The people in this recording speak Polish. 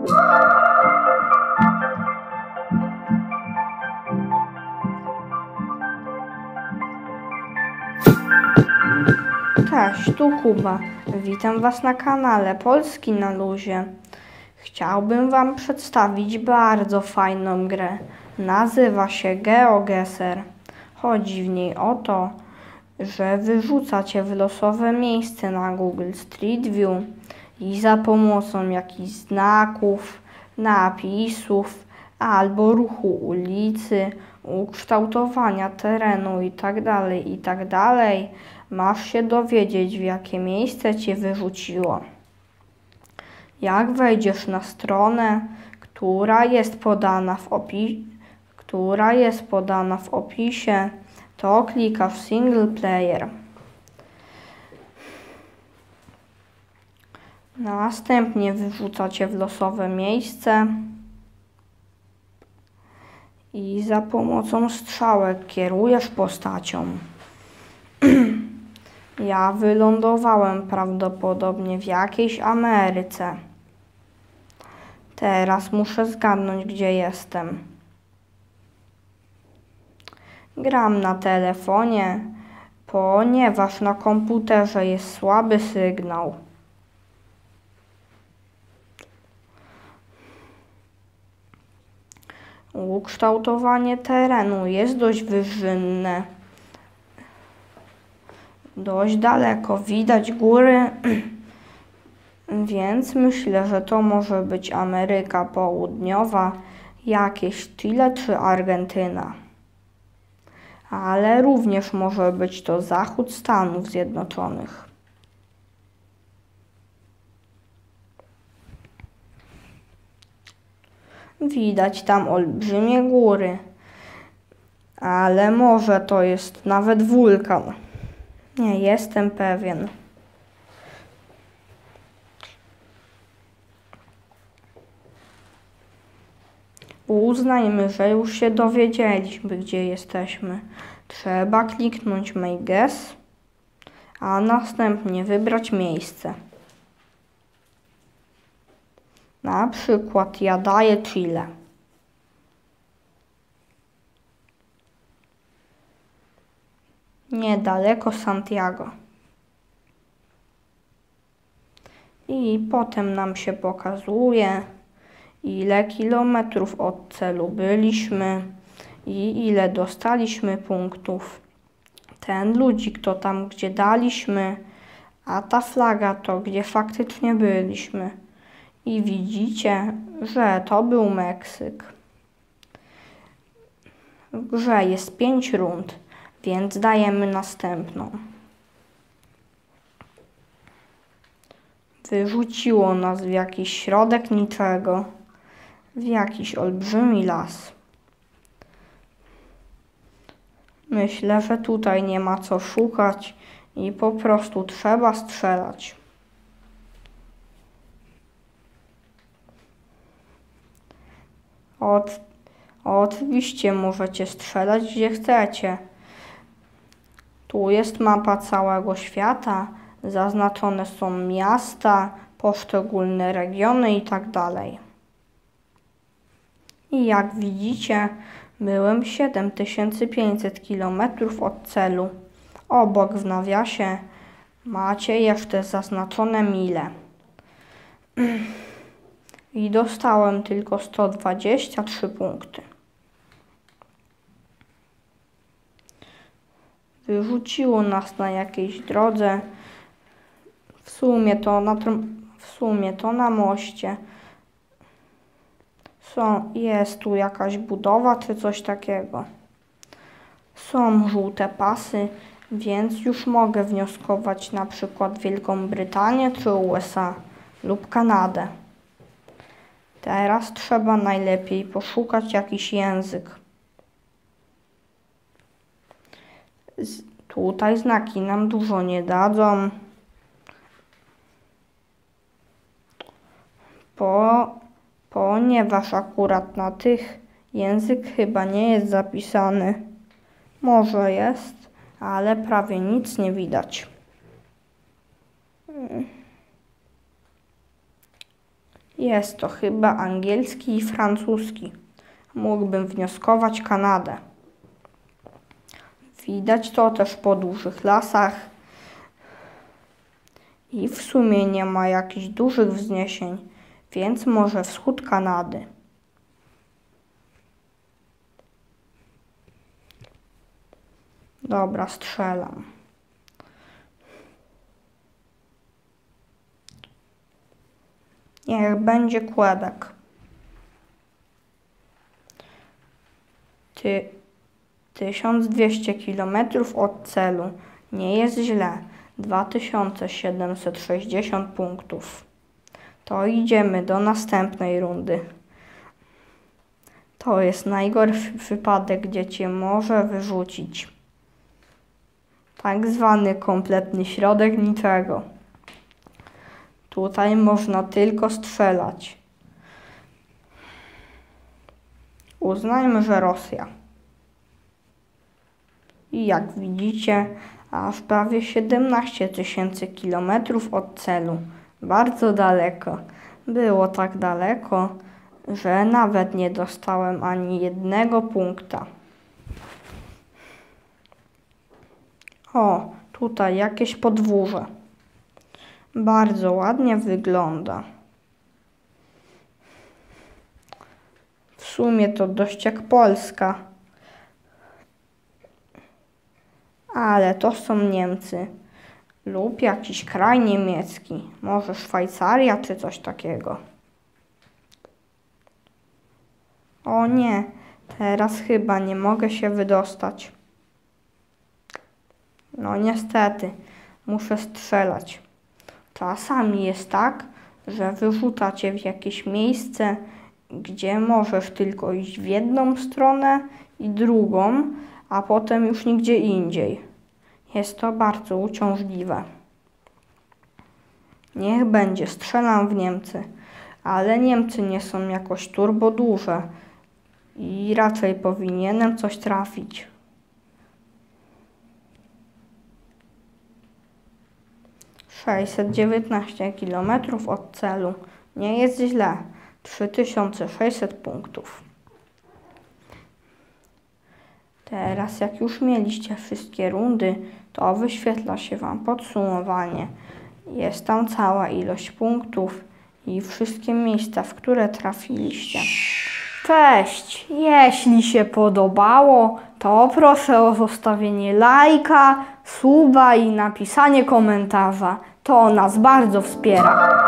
Cześć, tu Kuba. Witam Was na kanale Polski na luzie. Chciałbym Wam przedstawić bardzo fajną grę. Nazywa się GeoGuessr. Chodzi w niej o to, że wyrzucacie w losowe miejsce na Google Street View i za pomocą jakichś znaków, napisów albo ruchu ulicy, ukształtowania terenu itd. Masz się dowiedzieć, w jakie miejsce Cię wyrzuciło. Jak wejdziesz na stronę, która jest podana w opisie, to klikasz Single Player. Następnie wyrzuca Cię w losowe miejsce i za pomocą strzałek kierujesz postacią. Ja wylądowałem prawdopodobnie w jakiejś Ameryce. Teraz muszę zgadnąć, gdzie jestem. Gram na telefonie, ponieważ na komputerze jest słaby sygnał. Ukształtowanie terenu jest dość wyżynne. Dość daleko widać góry, więc myślę, że to może być Ameryka Południowa, jakieś Chile czy Argentyna. Ale również może być to zachód Stanów Zjednoczonych. Widać tam olbrzymie góry, ale może to jest nawet wulkan. Nie jestem pewien. Uznajmy, że już się dowiedzieliśmy, gdzie jesteśmy. Trzeba kliknąć My Guess, a następnie wybrać miejsce. Na przykład ja daję Chile. Niedaleko Santiago. I potem nam się pokazuje, ile kilometrów od celu byliśmy i ile dostaliśmy punktów. Ten ludzik to tam, gdzie daliśmy, a ta flaga to, gdzie faktycznie byliśmy. I widzicie, że to był Meksyk. W grze jest 5 rund, więc dajemy następną. Wyrzuciło nas w jakiś środek niczego, w jakiś olbrzymi las. Myślę, że tutaj nie ma co szukać i po prostu trzeba strzelać. Oczywiście możecie strzelać gdzie chcecie. Tu jest mapa całego świata, zaznaczone są miasta, poszczególne regiony itd. I jak widzicie, byłem 7500 km od celu. Obok w nawiasie macie jeszcze zaznaczone mile. I dostałem tylko 123 punkty. Wyrzuciło nas na jakiejś drodze. W sumie to na moście. Jest tu jakaś budowa czy coś takiego. Są żółte pasy, więc już mogę wnioskować na przykład Wielką Brytanię czy USA lub Kanadę. Teraz trzeba najlepiej poszukać jakiś język. Tutaj znaki nam dużo nie dadzą. Ponieważ akurat na tych język chyba nie jest zapisany. Może jest, ale prawie nic nie widać. Jest to chyba angielski i francuski. Mógłbym wnioskować Kanadę. Widać to też po dużych lasach i w sumie nie ma jakichś dużych wzniesień, więc może wschód Kanady. Dobra, strzelam. Niech będzie Quebec. 1200 km od celu. Nie jest źle. 2760 punktów. To idziemy do następnej rundy. To jest najgorszy wypadek, gdzie cię może wyrzucić. Tak zwany kompletny środek niczego. Tutaj można tylko strzelać. Uznajmy, że Rosja. I jak widzicie, aż prawie 17 000 kilometrów od celu. Bardzo daleko. Było tak daleko, że nawet nie dostałem ani jednego punkta. O, tutaj jakieś podwórze. Bardzo ładnie wygląda. W sumie to dość jak Polska. Ale to są Niemcy. Lub jakiś kraj niemiecki. Może Szwajcaria czy coś takiego. O nie, teraz chyba nie mogę się wydostać. No niestety, muszę strzelać. Czasami jest tak, że wyrzuca cię w jakieś miejsce, gdzie możesz tylko iść w jedną stronę i drugą, a potem już nigdzie indziej. Jest to bardzo uciążliwe. Niech będzie, strzelam w Niemcy, ale Niemcy nie są jakoś turbo duże i raczej powinienem coś trafić. ...619 km od celu. Nie jest źle. 3600 punktów. Teraz jak już mieliście wszystkie rundy, to wyświetla się Wam podsumowanie. Jest tam cała ilość punktów i wszystkie miejsca, w które trafiliście. Cześć! Jeśli się podobało, to proszę o zostawienie lajka, suba i napisanie komentarza. To nas bardzo wspiera.